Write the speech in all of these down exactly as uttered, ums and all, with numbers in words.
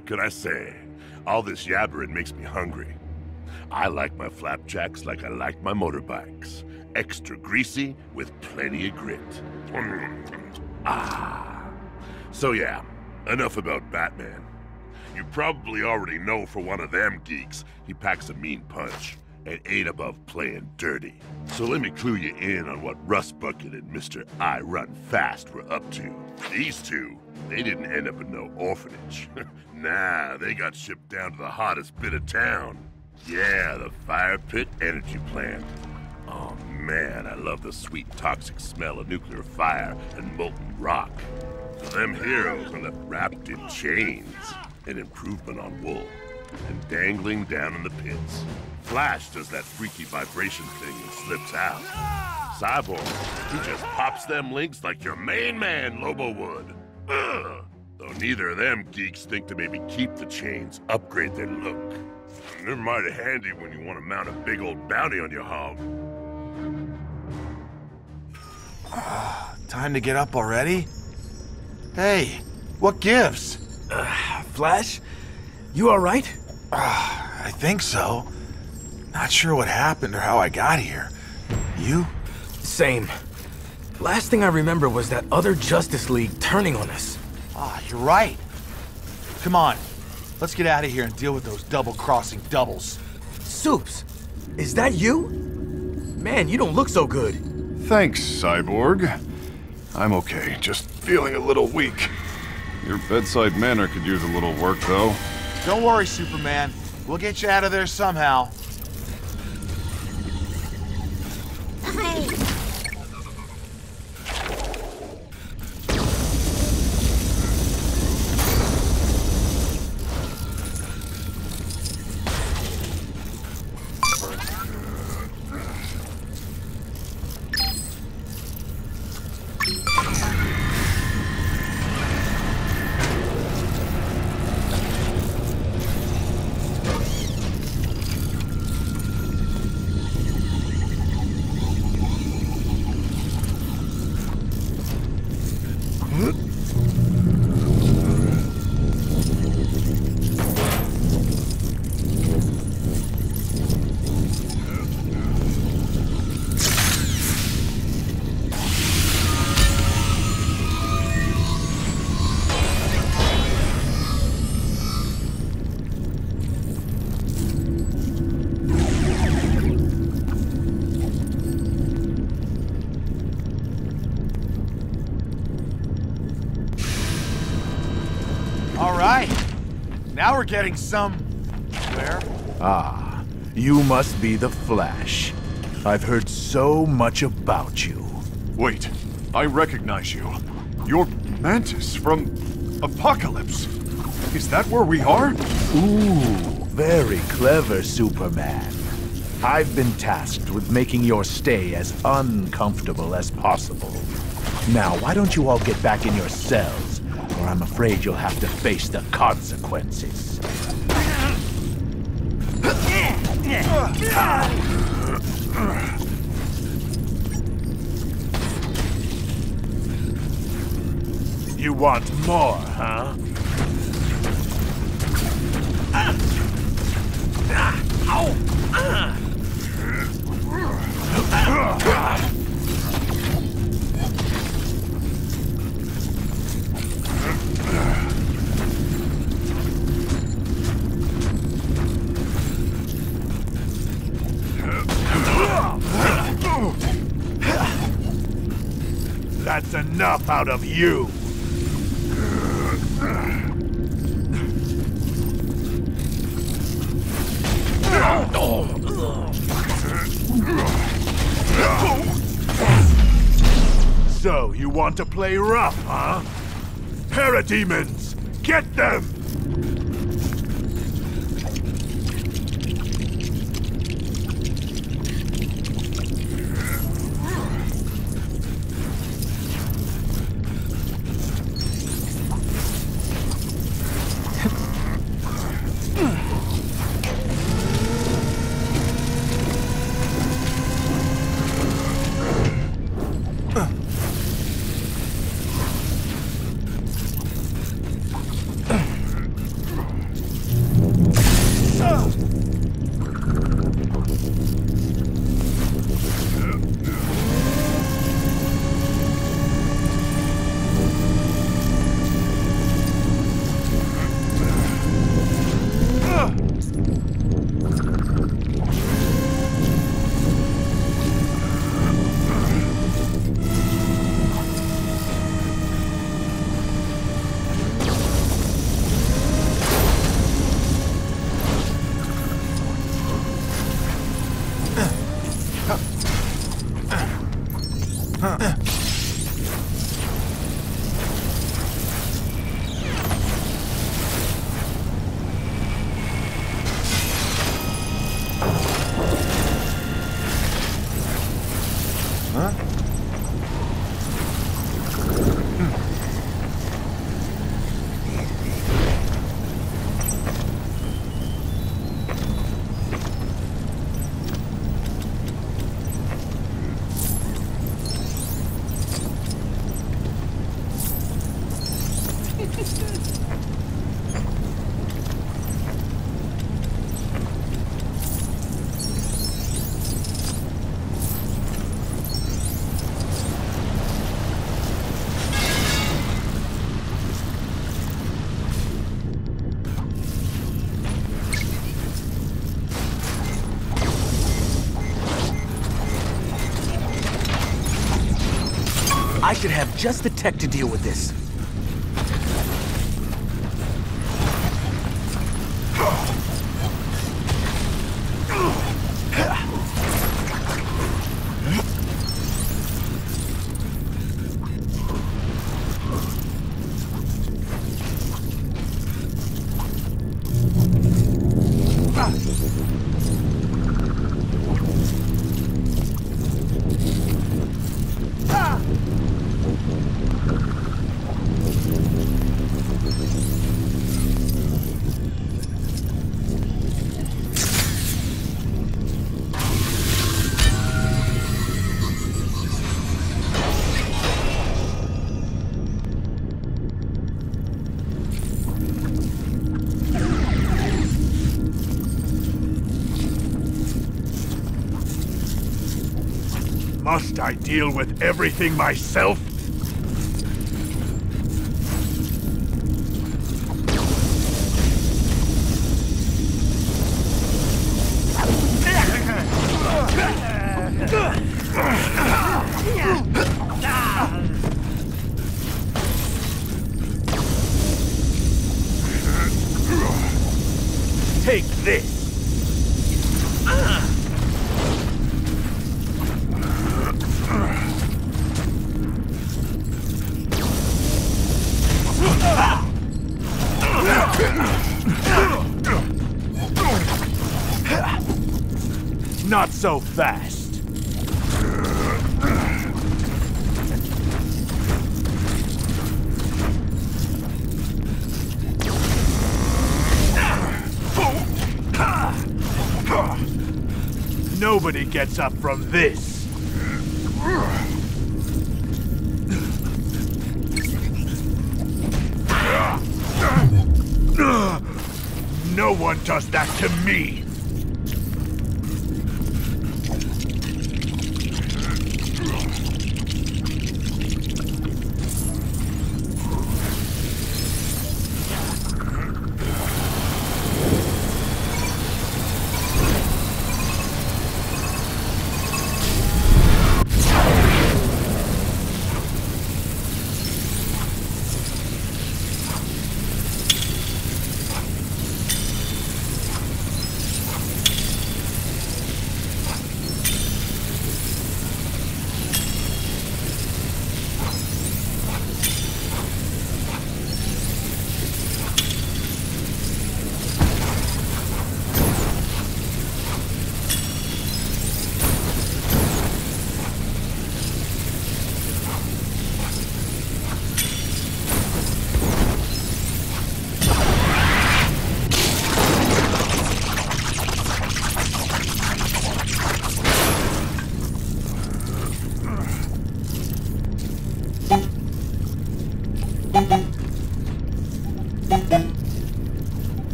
what can I say? All this yabbering makes me hungry. I like my flapjacks like I like my motorbikes. Extra greasy with plenty of grit. Ah. So yeah, enough about Batman. You probably already know for one of them geeks, he packs a mean punch and ain't above playing dirty. So let me clue you in on what Rust Bucket and Mister I Run Fast were up to. These two, they didn't end up in no orphanage. Nah, they got shipped down to the hottest bit of town. Yeah, the Fire Pit Energy Plant. Oh man, I love the sweet toxic smell of nuclear fire and molten rock. So them heroes are left wrapped in chains, an improvement on wool, and dangling down in the pits. Flash does that freaky vibration thing and slips out. Cyborg, he just pops them links like your main man, Lobo would. Ugh. Though neither of them geeks think to maybe keep the chains, upgrade their look. They're mighty handy when you want to mount a big old bounty on your hog. Uh, time to get up already? Hey, what gives? Uh, Flash? You alright? Uh, I think so. Not sure what happened or how I got here. You? Same. Last thing I remember was that other Justice League turning on us. Ah, you're right. Come on, let's get out of here and deal with those double-crossing doubles. Soups, is that you? Man, you don't look so good. Thanks, Cyborg. I'm okay, just feeling a little weak. Your bedside manner could use a little work, though. Don't worry, Superman. We'll get you out of there somehow. Hey. All right. Now we're getting somewhere. Ah, you must be the Flash. I've heard so much about you. Wait, I recognize you. You're Mantis from Apocalypse. Is that where we are? Ooh, very clever, Superman. I've been tasked with making your stay as uncomfortable as possible. Now, why don't you all get back in your cells, or I'm afraid you'll have to face the consequences. You want more, huh? That's enough out of you! So, you want to play rough, huh? Parademons! Get them! I should have just the tech to deal with this. Must I deal with everything myself? Take this! Not so fast. Nobody gets up from this. No one does that to me.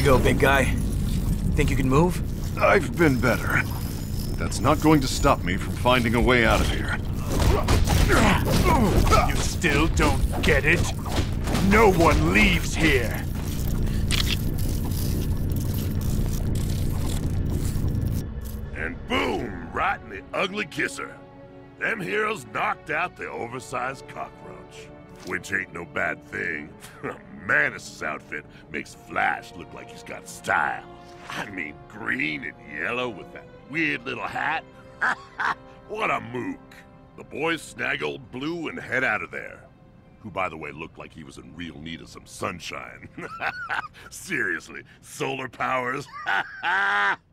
you go, big guy. Think you can move? I've been better. That's not going to stop me from finding a way out of here. You still don't get it? No one leaves here. And boom, right in the ugly kisser. Them heroes knocked out the oversized cockroach. Which ain't no bad thing. Mantis' outfit makes Flash look like he's got style. I mean, green and yellow with that weird little hat. What a mook. The boys snag old Blue and head out of there. Who, by the way, looked like he was in real need of some sunshine. Seriously, solar powers?